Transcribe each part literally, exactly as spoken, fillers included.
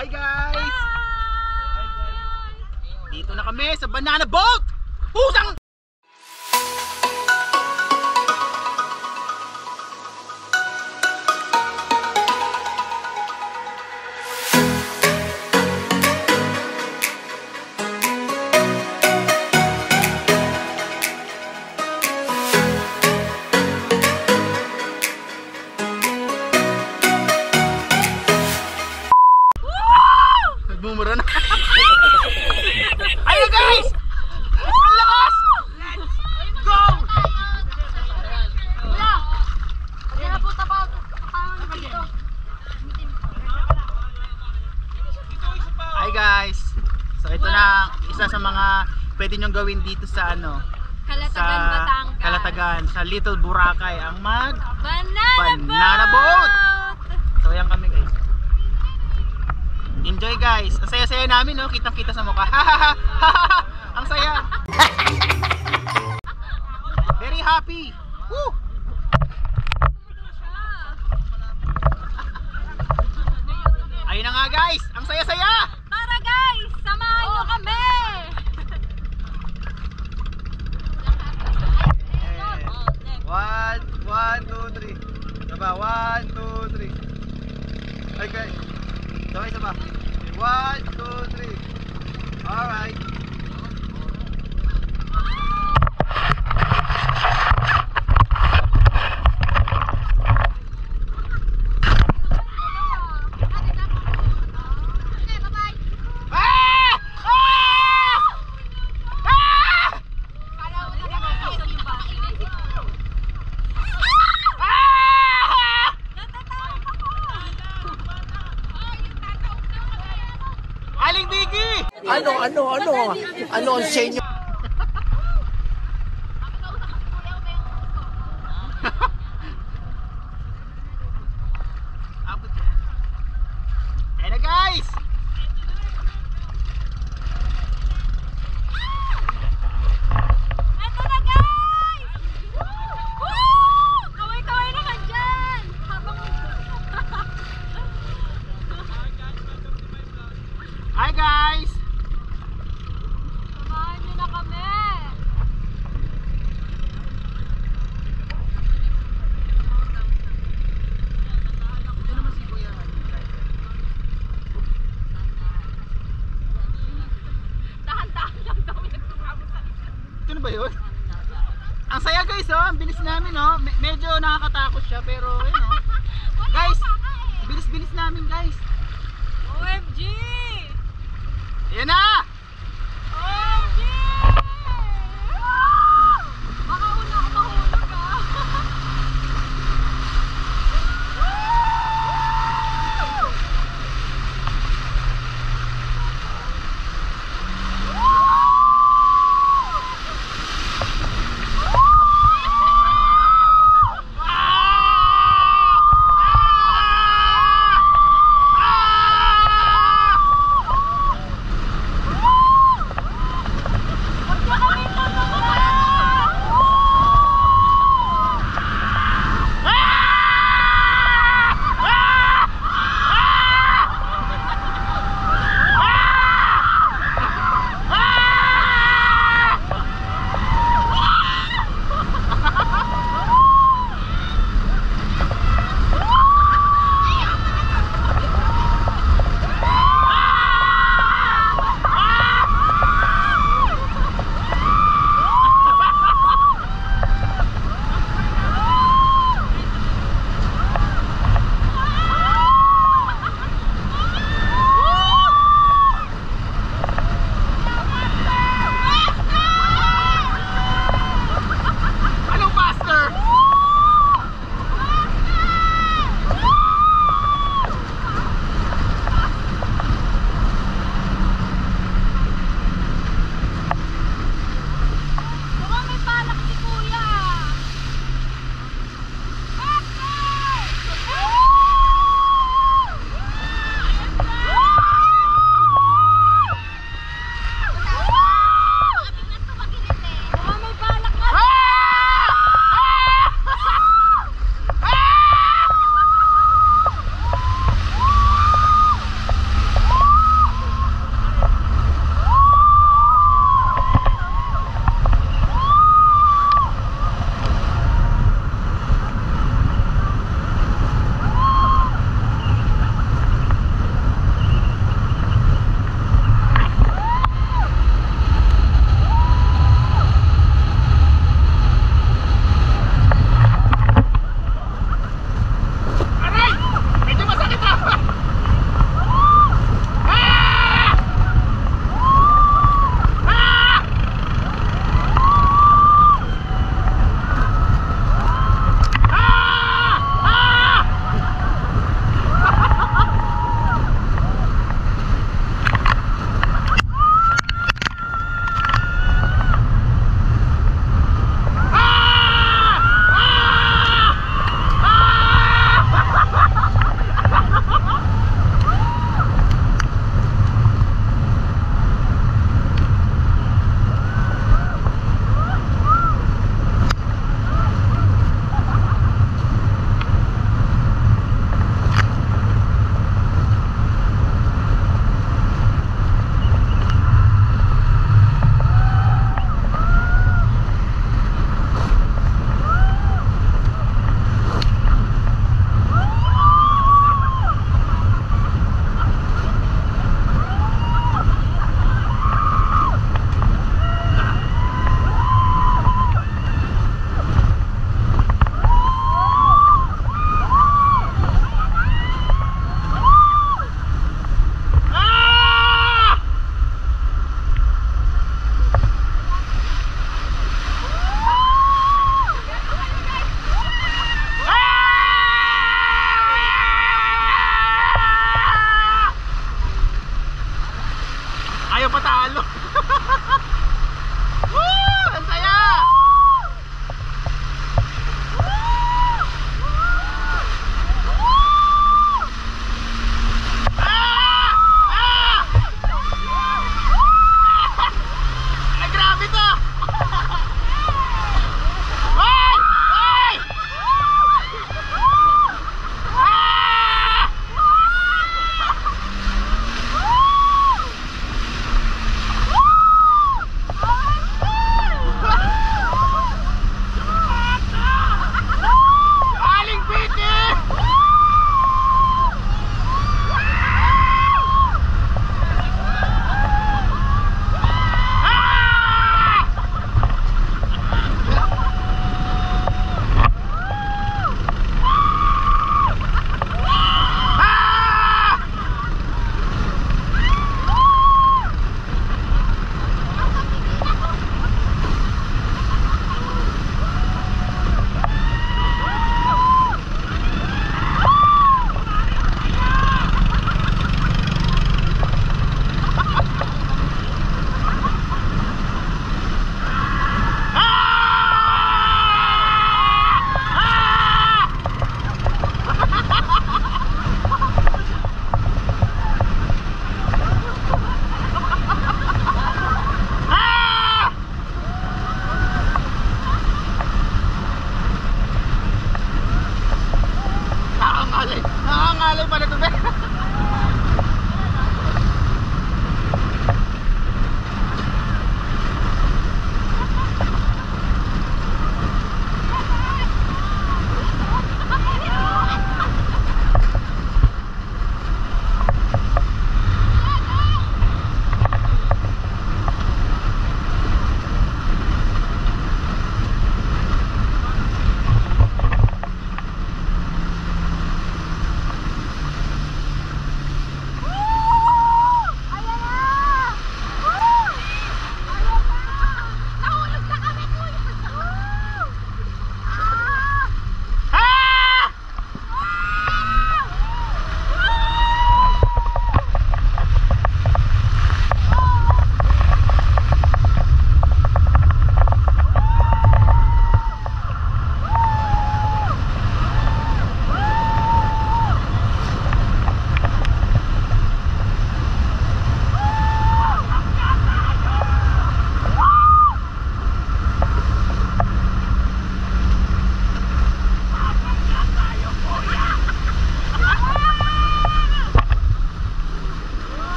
Hi guys! Dito na kami sa banana boat! Pusang! Bumura na. Ayun guys! Ang lakas! Let's go! Kuya! Kaya na po tapos tapos dito. Hi guys! So ito na isa sa mga pwede nyong gawin dito sa ano, Kalatagan, sa Batangas. Kalatagan, sa Little Boracay, ang mag Banana, Banana boat! boat! So ayan kami guys. Enjoy guys! Ang saya-saya namin, no? Kitang-kita sa mukha. Ang saya! Very happy! Woo! Ayun na nga guys! Ang saya-saya! Tara guys! Samahan nyo kami! One, one, two, three. Saba, one, two, three. Ay guys. Sabay, saba. One, two, three. Alright. Okay, bye-bye! Ah! Ah! Ah! Kala ko na nakakasal yung bati. Ah! Natatakot ako! Aling Vicky! Ano, ano, ano? Ano ang senyo? Ayan na guys! Eto na guys! Woo! Kaway-kaway naman dyan! Habang... Hi guys! Samahan nyo na kami! Ito naman si Kuya. Dahan-dahan lang daw yung tumabot sa isa. Ito na ba yun? Ang saya guys, oh. Ang bilis namin, oh. Me- medyo nakakatakot siya pero yun, oh. Guys, bilis-bilis namin guys. O M G! Ayan na! O M G! Baka una ako mahulog ah! Ah!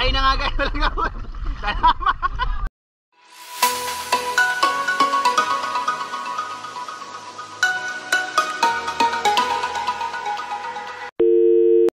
Kakain na nga guys, walang gawin. Salamat.